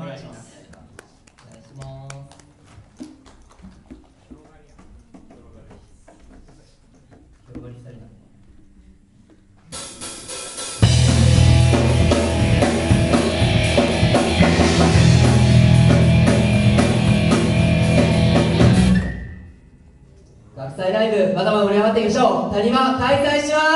お願いします。 お願いします。広がりしたいな。学祭ライブまだまだ盛り上がっていきましょう。谷間開催します。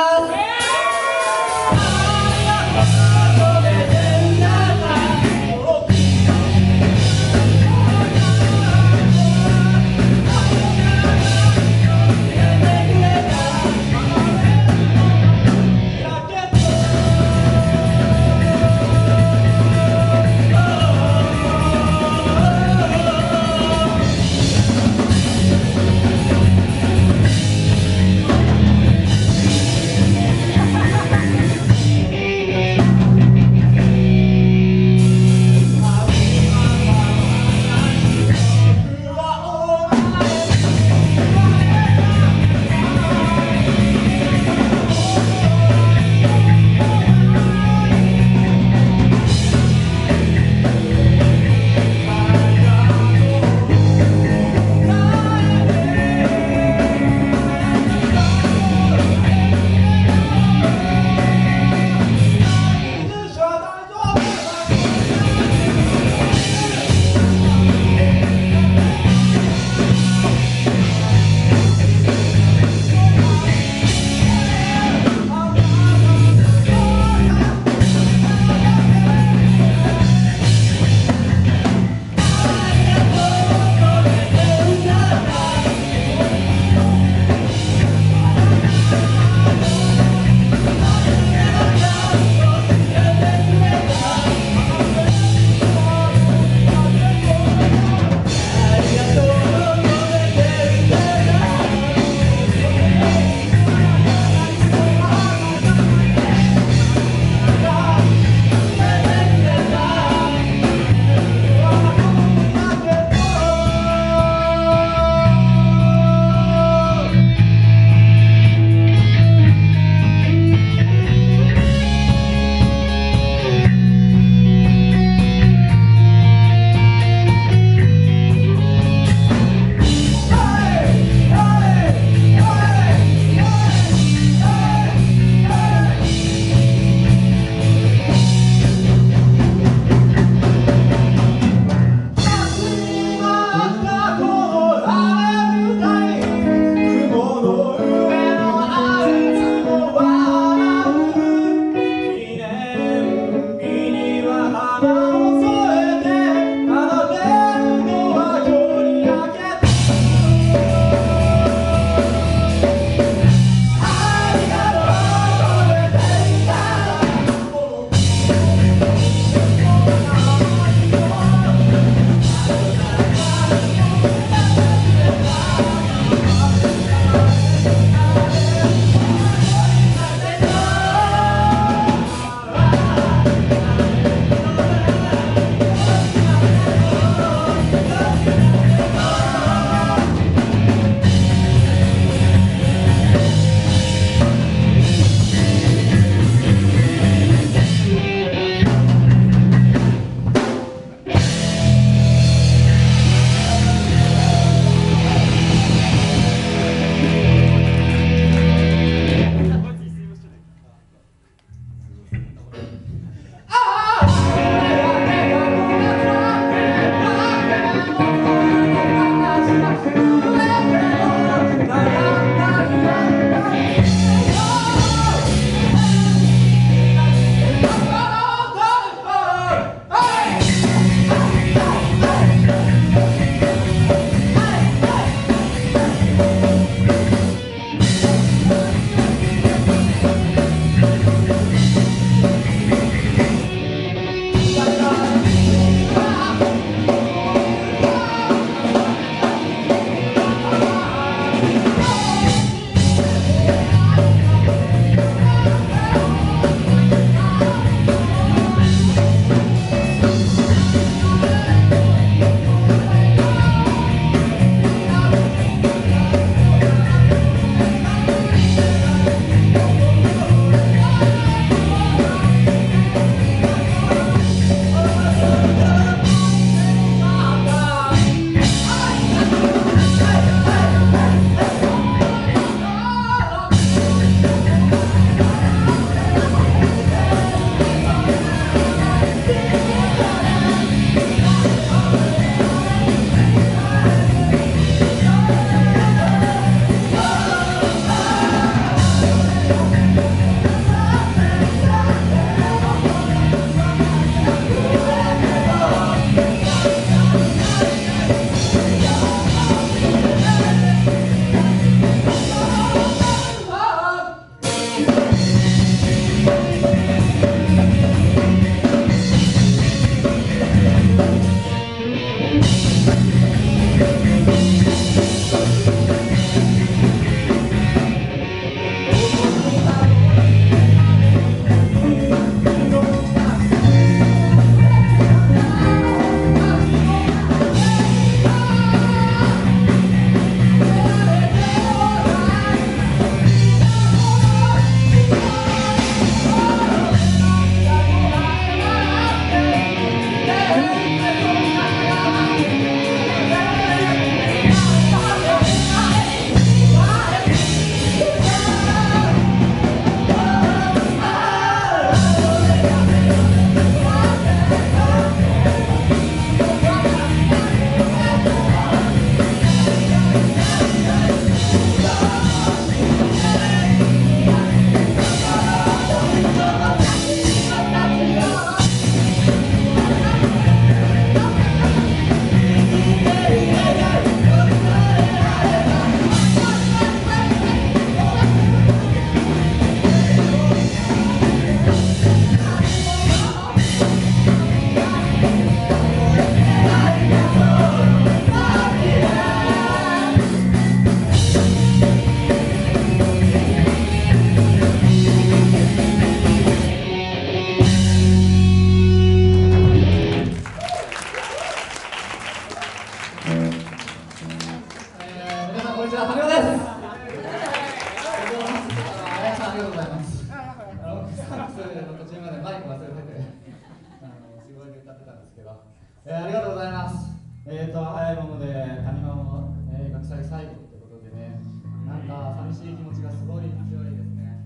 ありがとうございます。早いもので谷間も、学祭最後ということでね、なんか寂しい気持ちがすごい強いですね。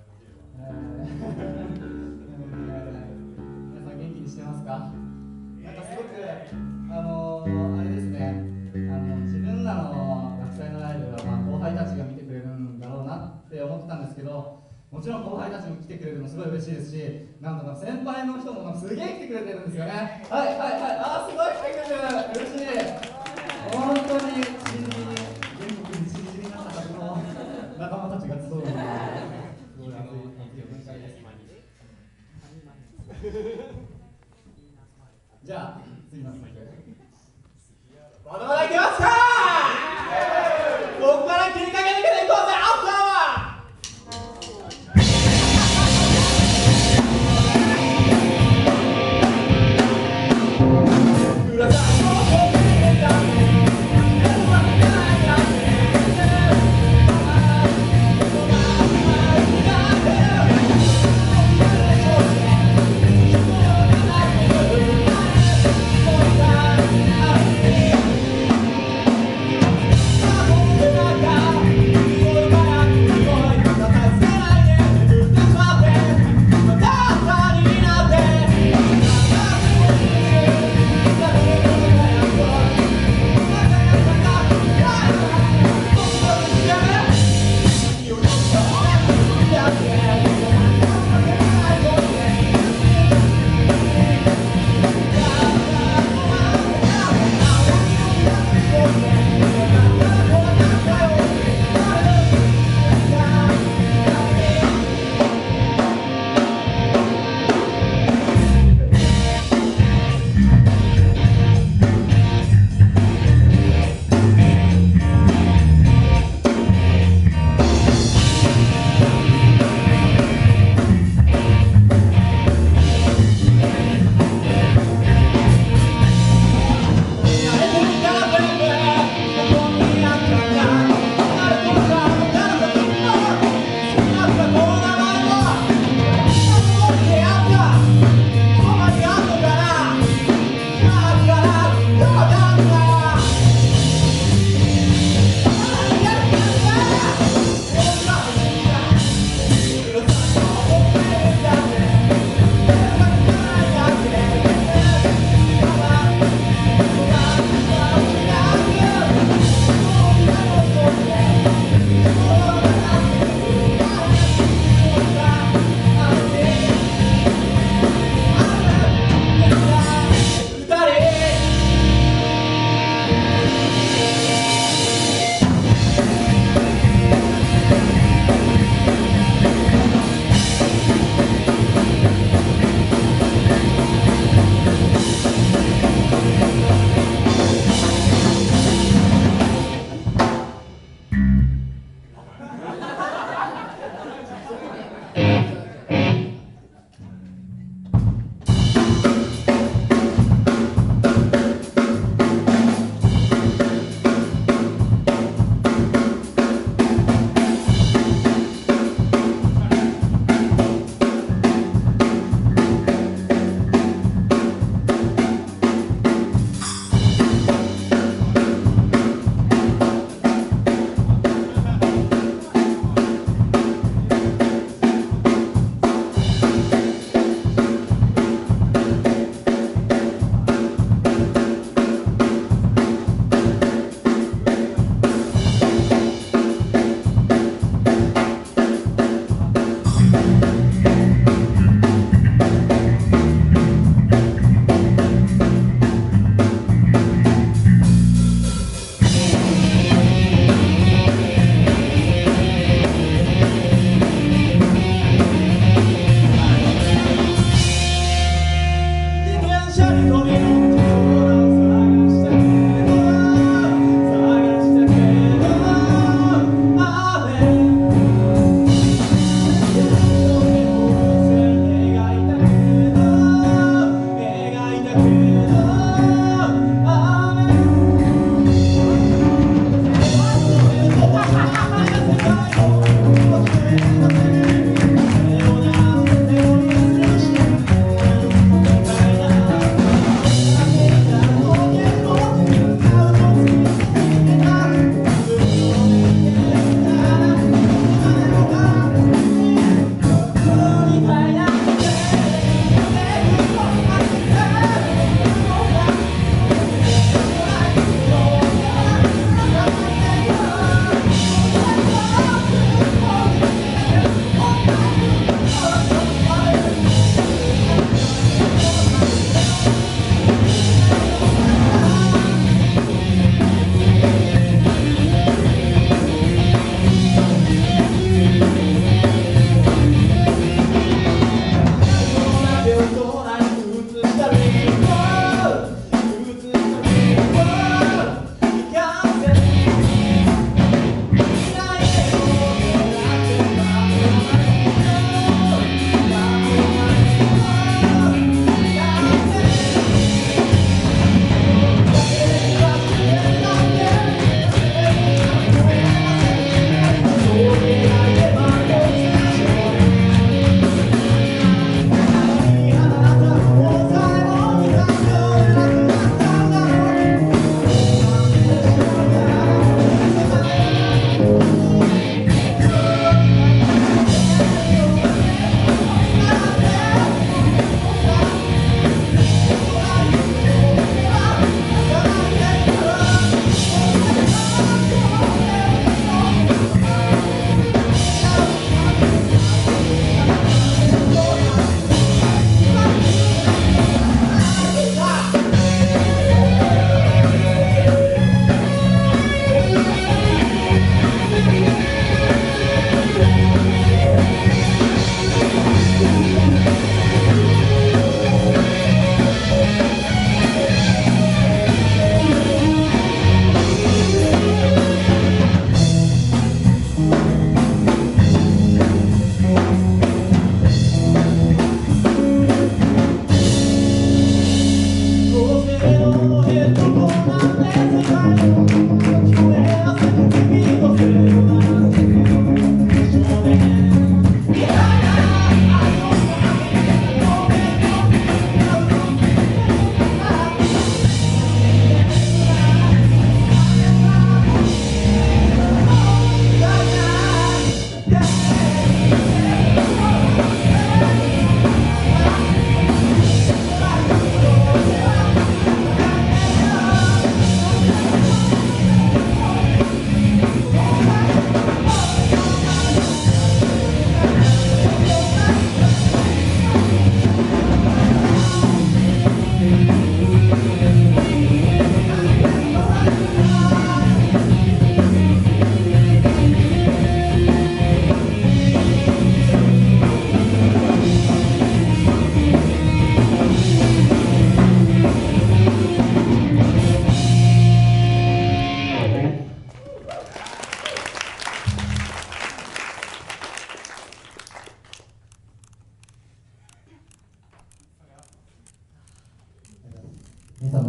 皆さん元気にしてますか？なんかすごくあれですね、自分らの学祭のライブは、後輩たちが見てくれるんだろうなって思ってたんですけど、もちろん後輩たちも来てくれるのすごい嬉しいですし、なんか先輩の人もすげえ来てくれてるんですよね。はいはいはい、すごい来てくれる、嬉しい。本当に全国にちりぢりになったはずの仲間たちが集うのですごい熱い文化です。じゃあ次のスマイル、まだまだいけますか？ここから切りかけ抜けていこうぜ、アフターは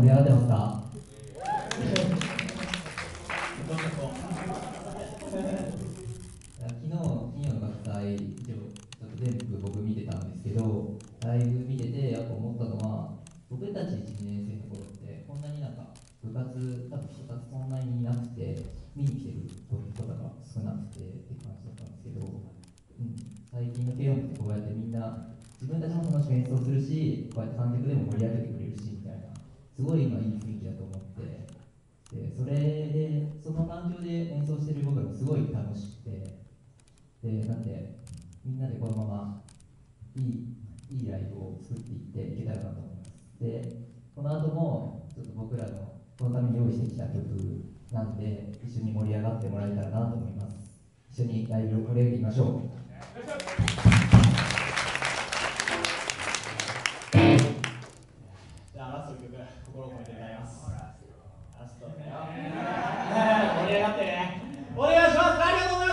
盛り上がってますか？昨日の学祭、一応ちょっと全部僕見てたんですけど、ライブ見ててやっぱ思ったのは、僕たち1、2年生の頃ってこんなになんか部活、多分人たちそんなにいなくて、見に来てる人とかが少なくてって感じだったんですけど、最近の軽音ってこうやってみんな自分たちも楽しく演奏するし、こうやって観客でも盛り上げてくれるしみたいな、すごい今いい雰囲気だと思って、でそれで、その環境で演奏してる僕らもすごい楽しくて、なんで、みんなでこのままいいライブを作っていっていけたらなと思います。で、この後もちょっと僕らのこのために用意してきた曲なんで、一緒に盛り上がってもらえたらなと思います。一緒にライブを盛り上げていきましょう。 じゃあラストの曲、心を込めて歌います。ラストだよ。盛り上がってね。お願いします。ありがとうございます。